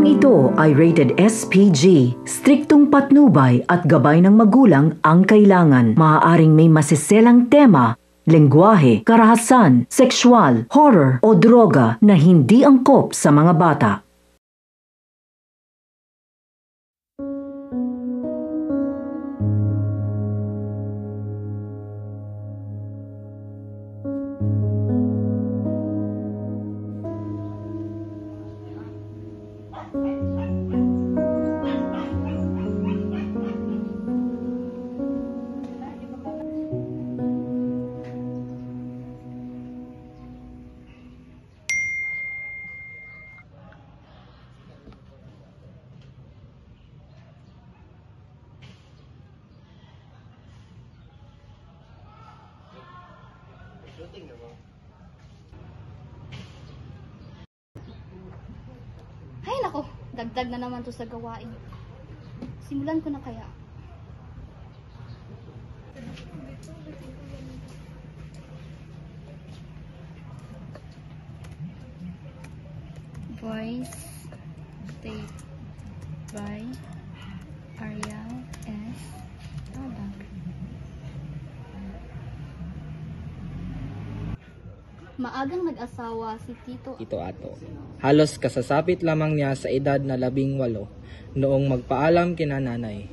Programang ito ay rated SPG. Striktong patnubay at gabay ng magulang ang kailangan. Maaaring may masiselang tema, lengguwahe, karahasan, sexual, horror o droga na hindi angkop sa mga bata. Ay nako, dagdag na naman to sa gawain. Simulan ko na kaya. Voice tape by Ariel S. Tabak. Maagang nag-asawa si Tito Ato. Halos kasasapit lamang niya sa edad na 18 noong magpaalam kina nanay.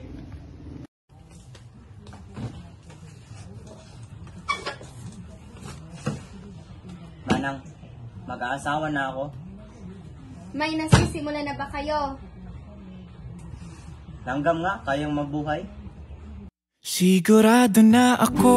Manang, mag-aasawa na ako. May nasisimula na ba kayo? Langgam nga, kayang mabuhay. Sigurado na ako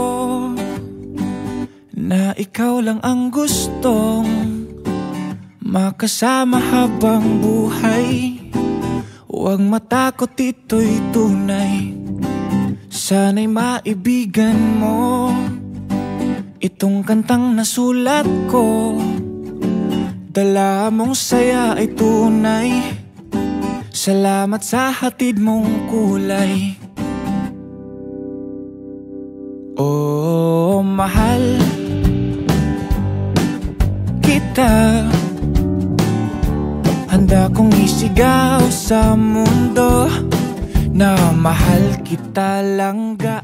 na ikaw lang ang gustong makasama habang buhay. Huwag matakot, ito'y tunay. Sana'y maibigan mo itong kantang nasulat ko. Dala mong saya ay tunay. Salamat sa hatid mong kulay. Oh, mahal kita. Handa kong isigaw sa mundo na mahal kita langga.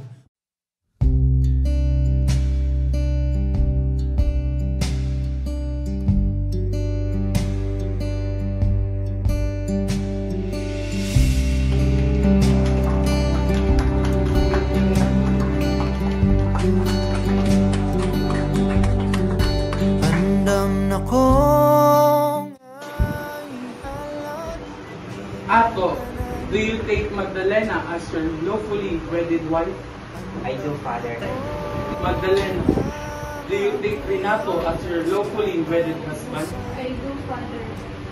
Ato, do you take Magdalena as your lawfully wedded wife? I do, Father. Magdalena, do you take Renato as your lawfully wedded husband? I do, Father.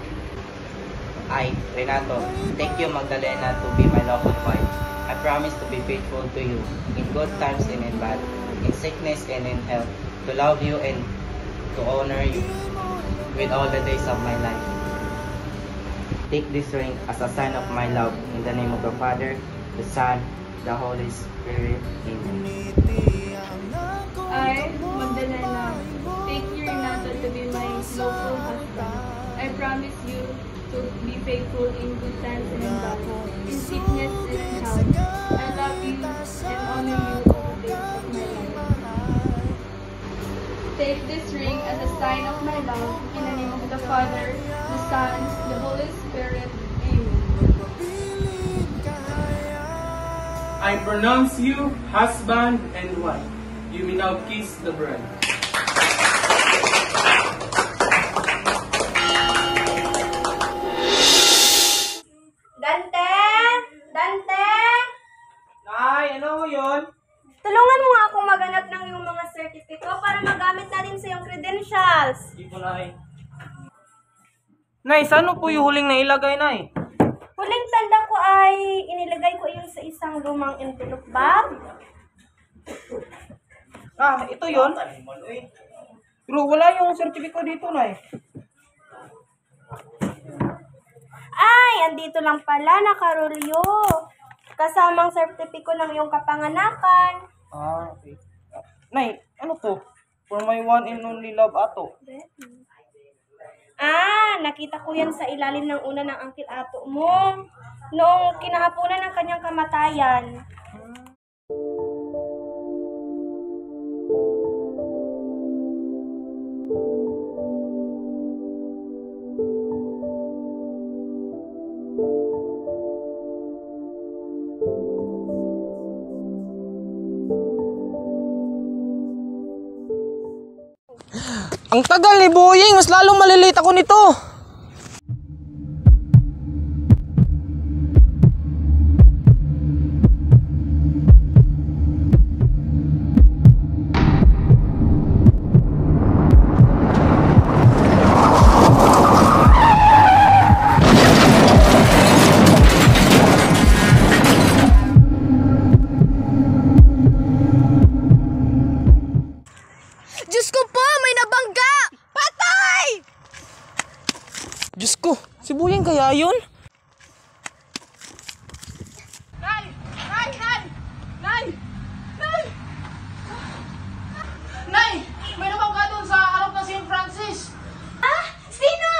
I, Renato, take you, Magdalena, to be my lawful wife. I promise to be faithful to you, in good times and in bad, in sickness and in health, to love you and to honor you with all the days of my life. Take this ring as a sign of my love, in the name of the Father, the Son, the Holy Spirit. Amen. I, Magdalena, take you, Renato, to be my lawful husband. I promise you to be faithful in good times and in bad, in sickness and in health. I love you and honor you all the days of my life. Take this ring as a sign of my love, in the name of the Father, the Son, the Holy Spirit. Amen. I pronounce you husband and wife. You may now kiss the bride. Dante! Dante! Nay, ano yun? Tulungan mo nga akong maghanap ng iyong mga sertipiko para magamit natin sa iyong credentials. Hindi po, Nay. Nay, saan po yung huling nailagay, Nay? Huling tanda ko ay inilagay ko iyon sa isang lumang envelope bag. Ah, ito yun? Pero wala yung sertipiko dito, Nay. Ay, andito lang pala, nakarolyo. Kasamang sertipiko ng iyong kapanganakan. Ah, okay. Nay, ano to? For my one and only love, Ato. Ah, nakita ko yan sa ilalim ng una ng Uncle Ato mo. Noong kinahaponan ng kanyang kamatayan. Ang tagal ni Boying, mas lalong malilate ako nito. Diyos ko po, may nabangga! Patay! Diyos ko, si Boying kaya yun? Nay! Nay! Nay! Nay! Nay! Nay! May nabangga doon sa harap ng St. Francis! Ah! Sino?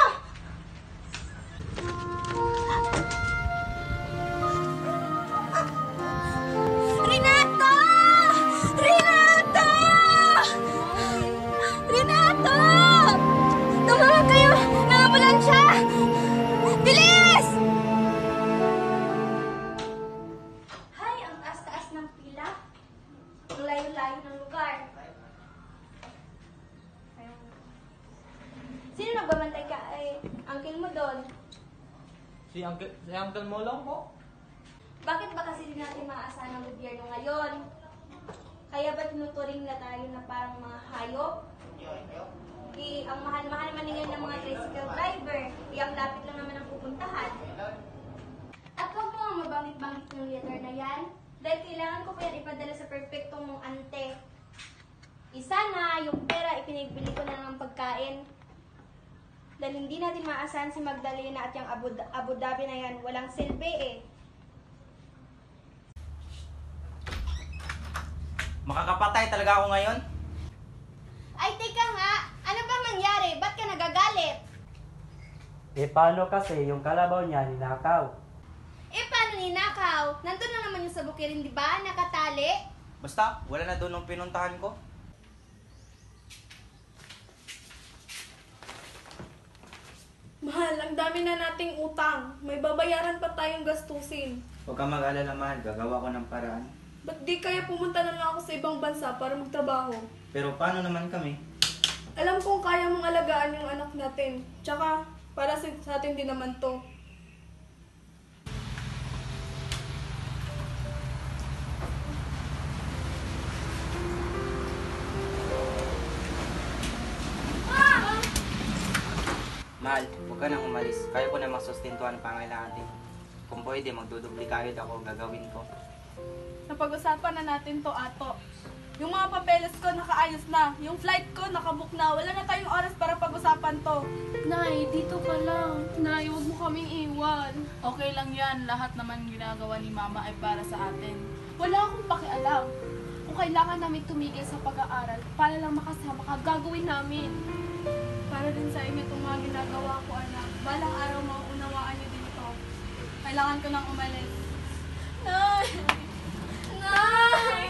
Renato! Renato! Renato! Tumawag kayo ng ambulansya! Bilis! Hay, ang taas-taas ng pila. Ang layo-layo ng lugar. Sino nagbabantay ka ay uncle mo doon? Si Uncle mo lang po. Bakit ba kasi di natin maaasahan ng gobyerno ngayon? Kaya ba tinuturing na tayo na parang mga hayop? Ang mahal-mahal naman ngayon ng mga tricycle driver, ang lapit lang naman ang pupuntahan. At huwag mo nga mabangit-bangit yung letter na yan, dahil kailangan ko pa yan ipadala sa perfecto mong ante. Isa na, yung pera ipinagbili ko na lang ng pagkain. Dahil hindi natin maasahan si Magdalena at yung Abu Dhabi na yan, walang silbi eh. Makakapatay talaga ako ngayon? Ay, teka nga! Ano bang nangyari? Ba't ka nagagalit? Eh paano kasi yung kalabaw niya ninakaw? Eh, paano ninakaw? Nandun lang naman yung sa bukirin, di ba? Nakatali? Basta, wala na doon nung pinuntahan ko. Mahal, ang dami na nating utang. May babayaran pa tayong gastusin. Huwag kang mag-alala, mahal. Gagawa ko ng paraan. Ba't di kaya pumunta na lang ako sa ibang bansa para magtrabaho? Pero paano naman kami? Alam kong kaya mong alagaan yung anak natin. Tsaka, para sa atin din naman to. Mahal, huwag ka nang umalis. Kaya ko na masustentuhan ang pangailangan natin. Kung pwede, magdudubli kahit ako gagawin ko. Napag-usapan na natin to, Ato. Yung mga papeles ko nakaayos na. Yung flight ko nakabook na. Wala na tayong oras para pag-usapan to. Nay, dito ka lang. Nay, huwag mo kaming iwan. Okay lang yan. Lahat naman ginagawa ni Mama ay para sa atin. Wala akong pakialam. Kung kailangan namin tumigil sa pag-aaral, para lang makasama ka, gagawin namin. Para din sa inyo itong mga ginagawa ko, anak. Balang araw mauunawaan niyo din to. Kailangan ko nang umalis. Nay! Nay!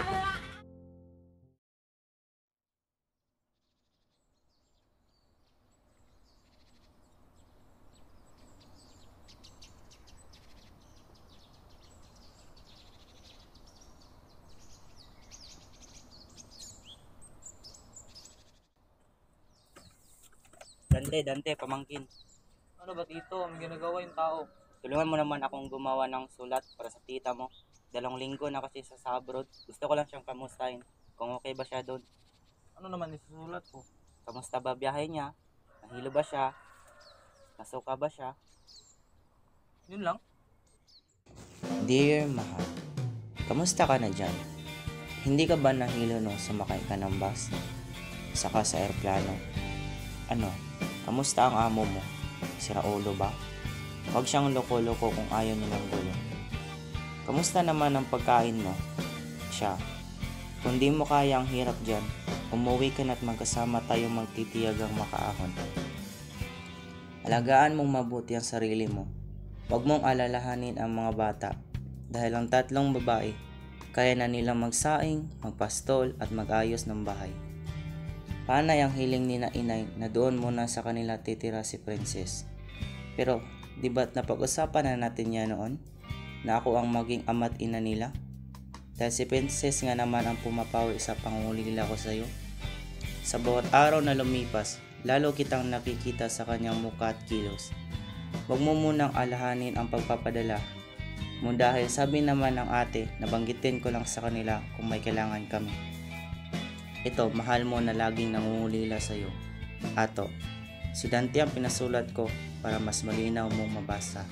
Dante, pamangkin. Ano ba tito? Ang ginagawa yung tao. Tulungan mo naman akong gumawa ng sulat para sa tita mo. 2 linggo na kasi sa abroad. Gusto ko lang siyang kamustahin. Kung okay ba siya doon. Ano naman isusulat ko? Kamusta ba biyahe niya? Nahilo ba siya? Nasuka ba siya? Yun lang? Dear Mahal, kamusta ka na dyan? Hindi ka ba nahilo nung sumakay ka ng bus? Saka sa aeroplano? Ano? Kamusta ang amo mo? Sira ulo ba? Huwag siyang loko-loko kung ayaw niya ng gulo. Kamusta naman ang pagkain mo? Siya. Kung di mo kaya ang hirap dyan, umuwi ka na't magkasama tayo magtitiyagang makaahon. Alagaan mong mabuti ang sarili mo. Huwag mong alalahanin ang mga bata dahil ang 3 babae kaya na nilang magsaing, magpastol at mag-ayos ng bahay. Panay ang hiling ni na inay na doon muna sa kanila titira si Princess. Pero di ba't napag-usapan na natin yan noon na ako ang maging ama't ina nila? Dahil si Princess nga naman ang pumapawi sa pangungulila ko sa iyo. Sa bawat araw na lumipas, lalo kitang nakikita sa kanyang mukha at kilos. Huwag mo munang alahanin ang pagpapadala mo dahil sabi naman ng ate na banggitin ko lang sa kanila kung may kailangan kami. Ito, mahal mo na laging nangungulila sa iyo. Ato, si Dante ang pinasulat ko para mas malinaw mong mabasa.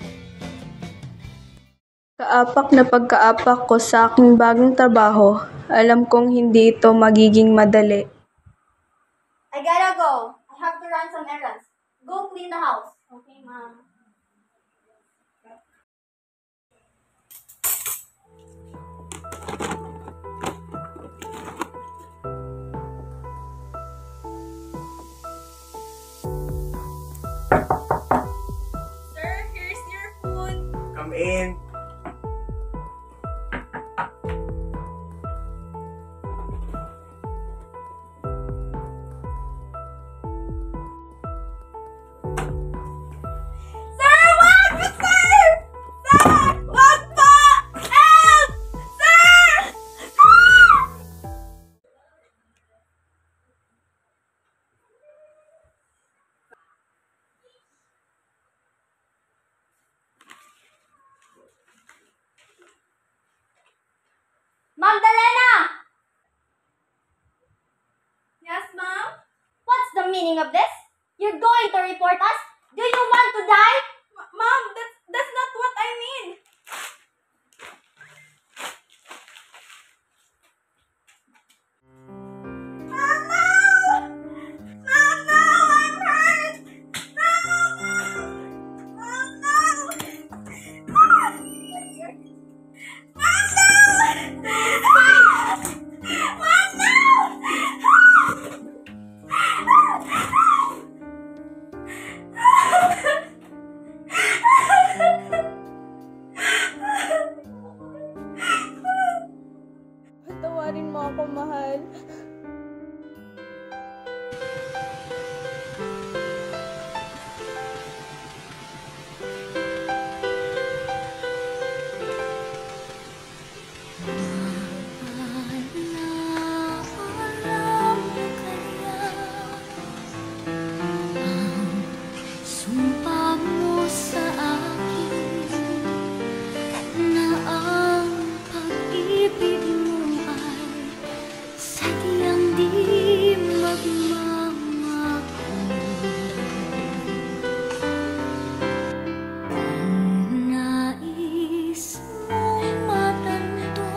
Kaapak na pagkaapak ko sa aking bagong trabaho, alam kong hindi ito magiging madali. I gotta go. I have to run some errands. Go clean the house. Okay, Mom. Sir, here's your food. Come in. Sir, wag! Sir! Sir! Wag po! Help! Sir! Magdalena! Yes, Mom? What's the meaning of this? You're going to report us? Do you want to die? Mom, that's not what I mean. Patawarin mo ako, mahal. Sumpa mo sa akin na ang pag-ibig mo ay sadyang di magmamahal. Kung nais mong matanto,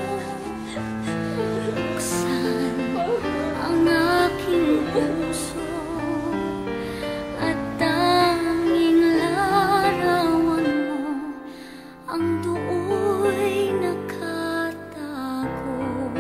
buksan ang aking puso at tanging larawan mo ang do'y nakatago.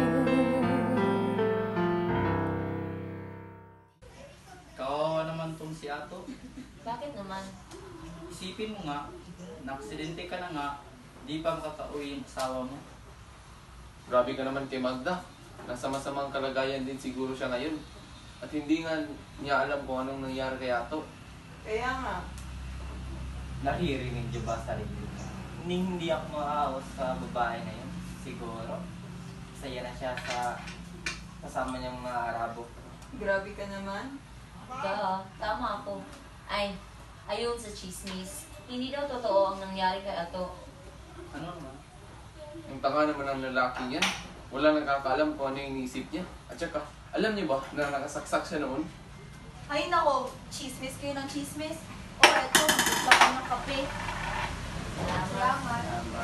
Kawawa naman tong si Ato. Bakit naman? Isipin mo nga, naksidente ka na nga, di pa makakauwi yung asawa mo. Grabe ka naman kay Magda. Nasa masamang kalagayan din siguro siya ngayon. At hindi nga niya alam kung anong nangyari kay Ato. Kaya nga. Naririnig niyo ba sarili? Hindi ako maawas sa babae na yun. Siguro. Saya na siya sa kasama niyang mga Arabo. Grabe ka naman. Tama ako. Ayon sa chismis, hindi daw totoo ang nangyari kay Ato. Ano naman? Ang tanga naman ng lalaki yan. Wala nakakaalam kung ano yung iniisip niya. At saka, alam niyo ba na nakasaksak siya noon? Ay nako, chismis kayo ng chismis. O eto, gusto ko ng kape. Salamat.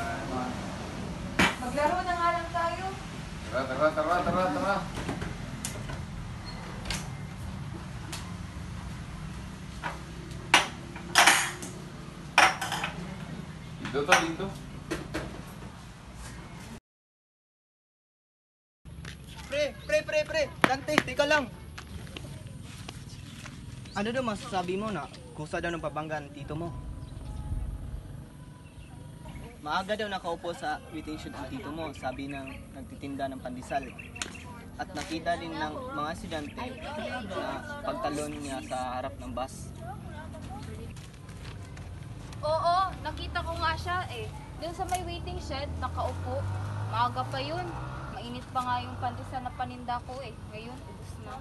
Maglaro na nga lang tayo. Tara. Dito. Pre! Dante, teka lang! Ano daw masasabi mo na kusa daw ng pabanggan tito mo? Maaga daw nakaupo sa waiting shed ang tito mo, sabi ng nagtitinda ng pandesal. At nakita din ng mga estudyante na pagtalon niya sa harap ng bus. Oo, nakita ko nga siya eh. Doon sa may waiting shed, nakaupo. Maaga pa yun. Mainit pa nga yung pandesal na paninda ko eh. Ngayon, ubus na.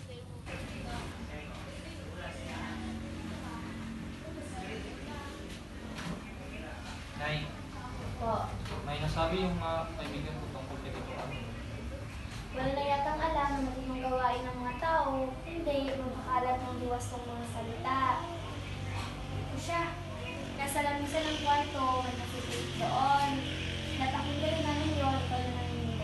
Nay, may nasabi yung mga kaibigan ko tungkol kay Tito Ano. Wala na yatang alam na matinong gawain ng mga tao, hindi magpakalat ng liwas ng mga salita. Ito siya. Nasa lamisan ng kwarto, may nasisilip doon. Natakita rin namin yun, ikaw na namin hindi.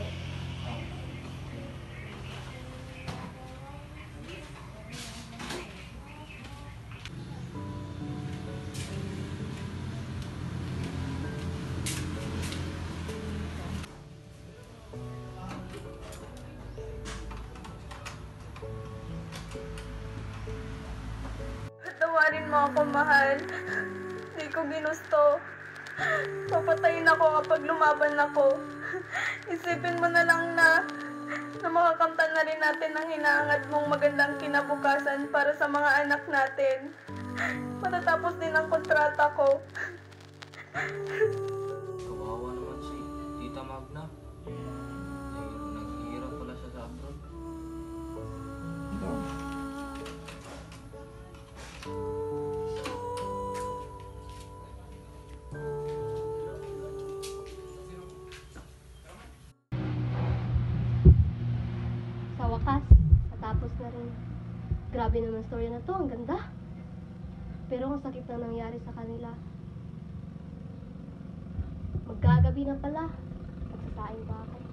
Tawarin mo ako, mahal. Hindi ko ginusto. Papatayin ako kapag lumaban ako. Isipin mo na lang na makakamtan na rin natin ang hinahangat mong magandang kinabukasan para sa mga anak natin. Matatapos din ang kontrata ko. Kawawa naman si Tita Magna. Naghihirap pala siya sa abroad. Sa wakas, natapos na rin. Grabe naman story na to, ang ganda. Pero ang sakit na nangyari sa kanila. Magkagabi na pala. Magsasaing pa ako.